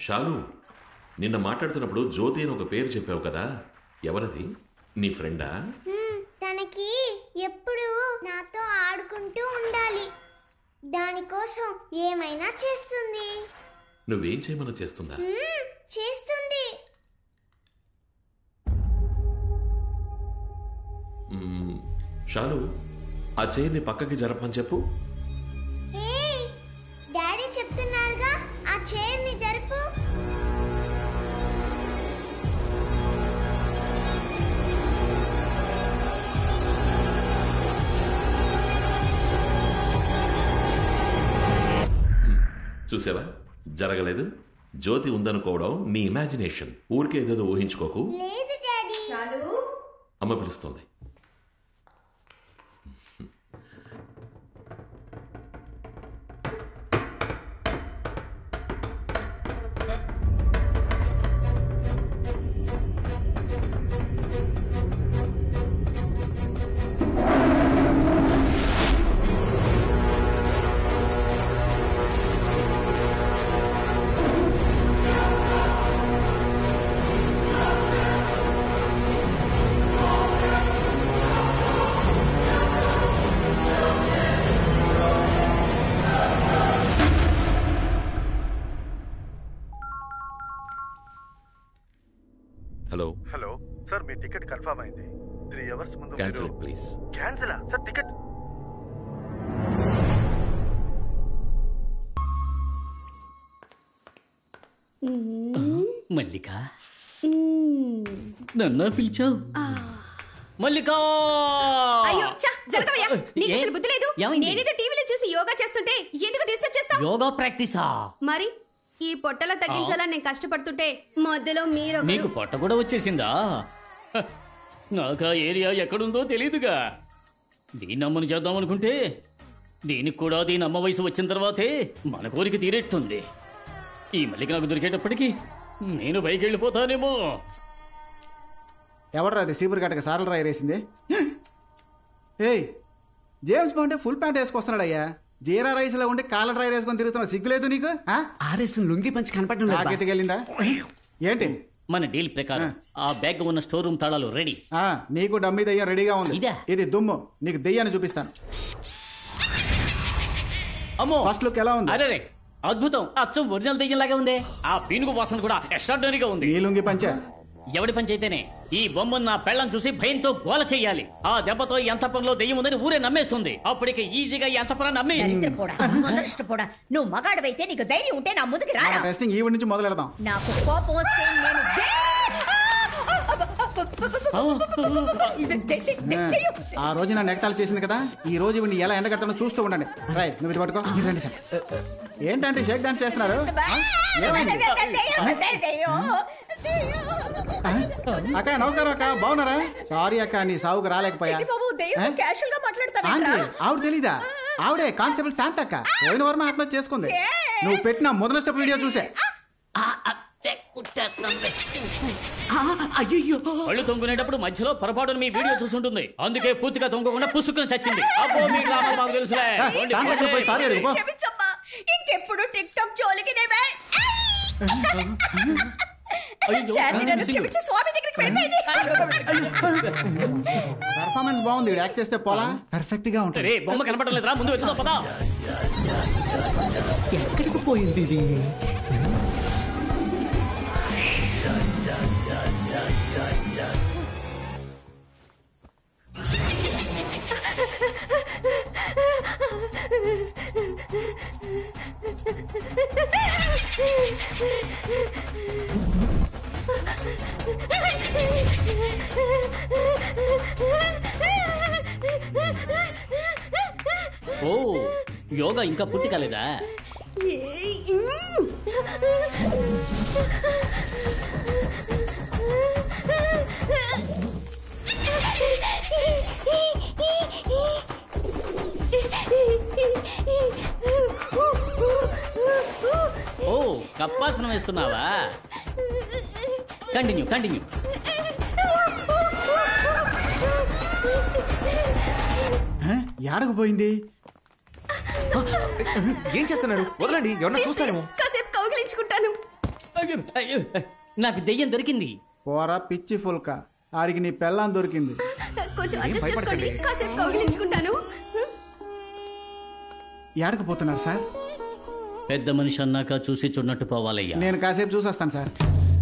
షాలు, నిన్న మాట్లాడుతున్నప్పుడు జ్యోతి అని ఒక పేరు చెప్పావు కదా, ఎవరది? నీ ఫ్రెండా? తనకి ఎప్పుడు నాతో ఆడుకుంటూ ఉండాలి, దానికోసం ఏమైనా చేస్తుంది. నువ్వేం చేయమన్నా చేస్తుందా? చేస్తుంది. షాలు, ఆ చైర్ని పక్కకి జరపని చెప్పు. డాడీ చెప్తున్నారుగా, ఆ చైర్ని జరుపు. చూసావా, జరగలేదు. జ్యోతి ఉందనుకోవడం నీ ఇమాజినేషన్. ఊరికే ఏదేదో ఊహించుకోకు. లేదు డాడీ. అమ్మ పిలుస్తుంది. హలో హలో సార్, మీ టికెట్ కన్ఫర్మ్ అయింది. 3 అవర్స్ ముందు క్యాన్సిల్ ప్లీజ్. క్యాన్సిలా సార్? టికెట్ మల్లిక, నన్ను పిలిచావు? మల్లికా! అయ్యో ఛ, జరగవయ్యా. నీకు అసలు బుద్ధి లేదు. నేనేదో టీవీలో చూసి యోగా చేస్తుంటే ఎందుకు డిస్టర్బ్ చేస్తావు? యోగా ప్రాక్టీసా? మరి ఈ పొట్టలో తగ్గించాలని నేను కష్టపడుతుంటే మధ్యలో మీరు నీకు పొట్ట కూడా వచ్చేసిందా? నాకు ఆ ఏరియా ఎక్కడుందో తెలీదుగా. దీన్ని అమ్మని చేద్దాం అనుకుంటే దీనికి కూడా దీని అమ్మ వయసు వచ్చిన తర్వాతే మన కోరిక తీరేట్టుంది. ఈ మల్లిక నాకు దొరికేటప్పటికి నేను పైకి వెళ్ళిపోతానేమో. ఎవరు అది సీబుర్ గట్టక సారలు రాయి వేసింది? ఏయ్, జేమ్స్ బాండ్ ఫుల్ ప్యాంట్ వేసుకొస్తున్నాడు అయ్యా. జీరా రైస్ లో ఉండి కాలర్ డ్రై వేసుకొని తిరుగుతున్నా, సిగ్గులేదు నీకు? లుంగి పంచి కనపడడం వెళ్ళిందా ఏంటి? మన డీల్ ప్రకారం ఆ బ్యాగ్ ఉన్న స్టోర్ రూమ్ తాళాలు రెడీ. నీకు డమ్మీ దయ్యం రెడీగా ఉంది. ఇదా? ఇది దుమ్ము. నీకు దెయ్యాన్ని చూపిస్తాను. అమ్మో, ఫస్ట్ లుక్ ఎలా ఉంది? అరే అద్భుతం, అచ్చం ఒరిజినల్ దెయ్యంలాగా ఉంది. ఆ పీనుగు వాసన కూడా ఎక్స్ట్రాడినరీగా ఉంది. నీ లుంగి పంచ ఎవడి పంచి అయితేనే ఈ బొమ్మను నా పెళ్ళం చూసి భయంతో గోల చెయ్యాలి. ఆ దెబ్బతో ఎంతపంలో దెయ్యం ఉందని ఊరే నమ్మేస్తుంది. అప్పటికి ఈజీగా ఎంతపరాన్ని నమ్మేయచ్చు. నువ్వు మగాడవైతే నీకు ధైర్యం ఉంటే నా ముందుకు రా. టెస్టింగ్ ఈవిడ నుంచి మొదలెడదాం. నాకు కోపం వస్తే నేను ఆ రోజు నా నెగతాలు చేసింది కదా, ఈ రోజు ఇవన్నీ ఎలా ఎండగట్టనో చూస్తూ ఉండండి. రై, నువ్వు ఇది పట్టుకో. రండి సార్. ఏంటంటే షేక్ డాన్స్ చేస్తున్నారు? అక్క నమస్కారం. అక్క బాగున్నారా? సారీ అక్క, నీ సావుకు రాలేకపోయా. ఆవిడ తెలీదా? ఆవిడే కానిస్టేబుల్ శాంత అక్క. పోయిన వారం ఆత్మహత్య చేసుకుంది. నువ్వు పెట్టిన మొదటి స్టెప్ వీడియో చూసే. అయ్యో, కళ్ళు తొంగునేటప్పుడు మధ్యలో పొరపాటును మీ వీడియో చూసుంటుంది. అందుకే పూర్తిగా తొంగకుండా పుసుకుని చచ్చింది. అబ్బో, మీ డ్రామాలు మాకు తెలుసులే. ఇంకెప్పుడు టిక్ టాక్ జోలికి పర్ఫార్మెన్స్ బాగుంది. యాక్ట్ చేస్తే పోలా పర్ఫెక్ట్ గా ఉంటుంది. బొమ్మ కనపడలేదురా, ముందు వెళ్తుందా పదా. ఎక్కడికి పోయింది ఇది? ఓ, యోగా ఇంకా పూర్తి కాలేదా? ఓ, కప్పాసనం వేస్తున్నావా? Continue continue. యాడకు పోయింది? ఏం చేస్తున్నారు? వదలండి, ఎవరన్నా చూస్తారేమో. కాసేపు కౌగిలించుకుంటాను. నాకు దెయ్యం దొరికింది. పోరా పిచ్చి ఫుల్క, ఆడికి నీ పెళ్ళాం దొరికింది. కొంచెం అడ్జస్ట్ చేసుకోండి, కాసేపు కౌగిలించుకుంటాను. ఏడకపోతున్నారు సార్? పెద్ద మనిషి అన్నాక చూసి చూడనట్టు పోవాలయ్యా. నేను కాసేపు చూసొస్తాను సార్.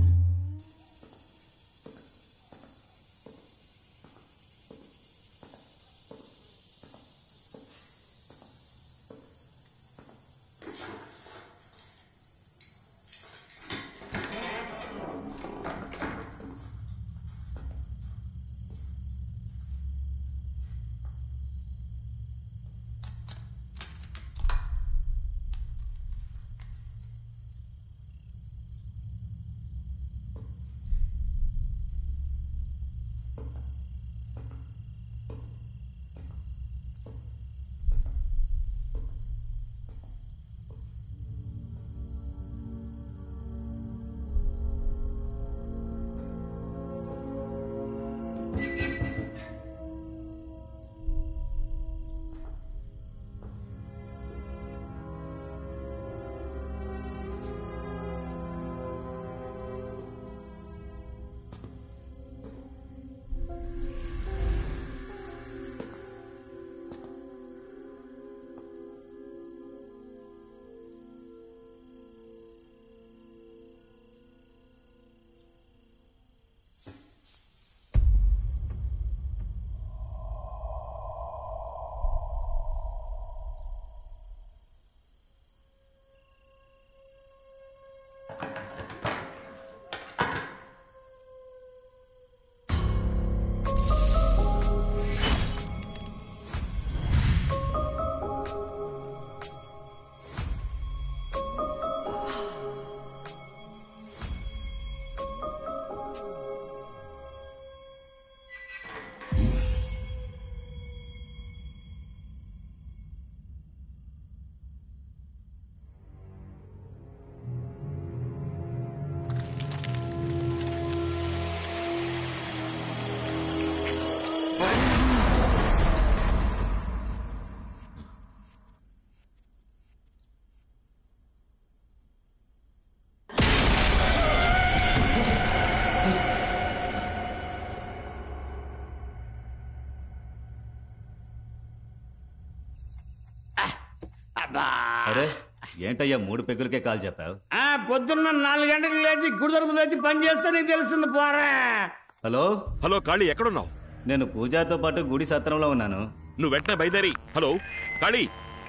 అరే ఏంటయ్యా 3 పెగ్గులకే కాల్ చెప్పావు? పొద్దున్న 4 గంటలకు లేచి గుడి తరపు వచ్చి పని చేస్తే నీకు తెలుస్తుంది పోరా. హలో హలో కాళీ, ఎక్కడున్నావు? నేను పూజాతో పాటు గుడి సత్రంలో ఉన్నాను. నువ్వు వెంటనే బయలుదేరి. Hello Kali.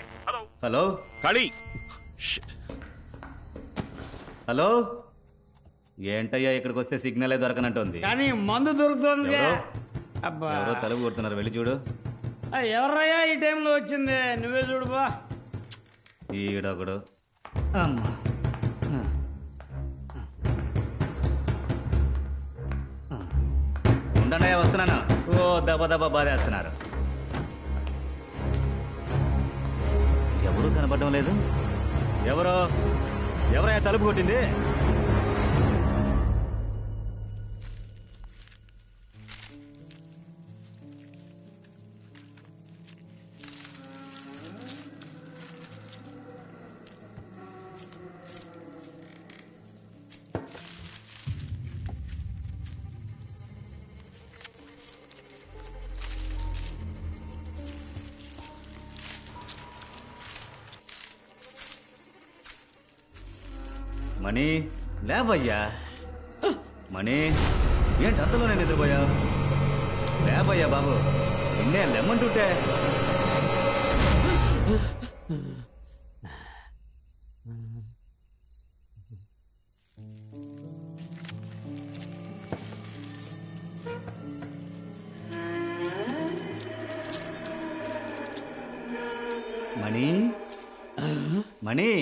Hello Kali. Hello ఏంటయ్యా ఇక్కడికి వస్తే సిగ్నలే దొరకనంటుంది. కానీ మందు దొరుకుతుంది. ఎవరో తలుపు కొడుతున్నారు, వెళ్ళి చూడు. ఎవర్రయ్యా ఈ టైంలో వచ్చింది? నువ్వే చూడు బా. ఈడొకడు. ఉండనయ్యా, వస్తున్నాను. ఓ దెబ్బ దెబ్బ బాధేస్తున్నారు. ఎవరు కనపడడం లేదు. ఎవరయ్యా తలుపు కొట్టింది? మణి లేవయ్యా. మణి ఏంటి అంతలోనే నిద్రపోయావు? లేవయ్యా బాబు, నిన్నే లెమ్మంటుంటే. మణి మణి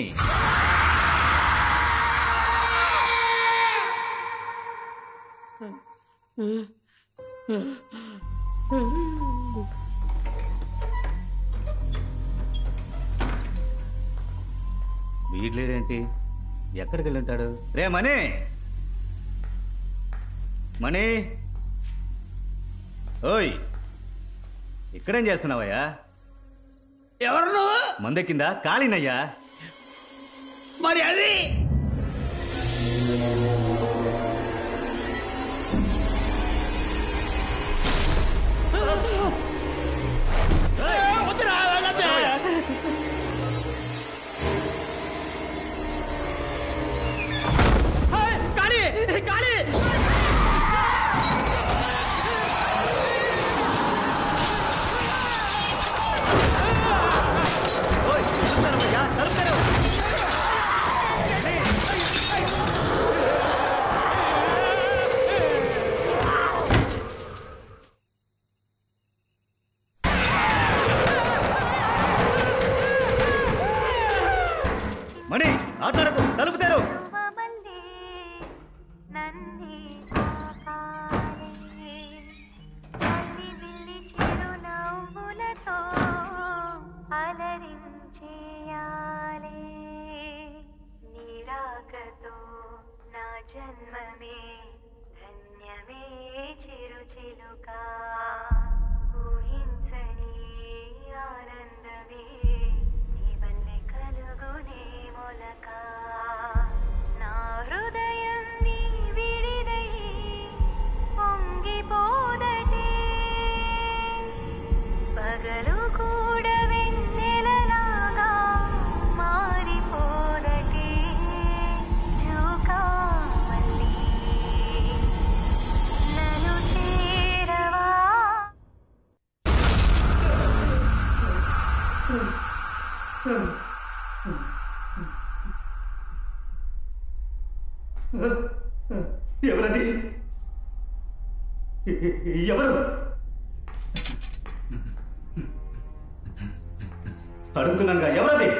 వీడ్లేడేంటి? ఎక్కడికి వెళ్ళి ఉంటాడు? రే మణి, మణి, ఓయ్ ఇక్కడేం చేస్తున్నావయ్యా? ఎవరు నువ్వు? మందెక్కిందా? కాళీనయ్యా. మరి అది ఆటలాడకు తలుపు తెరు. జన్మమే ధన్యమే చిరుచిలుకా ఊహించని ఆనందమే నీ వల్లే కలుగునే మొలక నా హృదయం నీ విడిదై పొంగిపోదటే పగలు కూడా వెన్నెలలాగా మారిపోదటే జూకా నన్ను చేరవా. ఎవరది? ఎవరు? అడుగుతున్నాగా ఎవరది?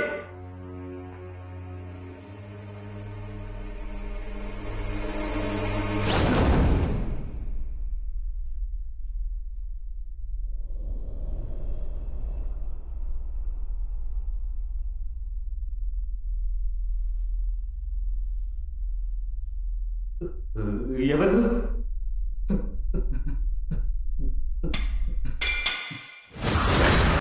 ఎవరు?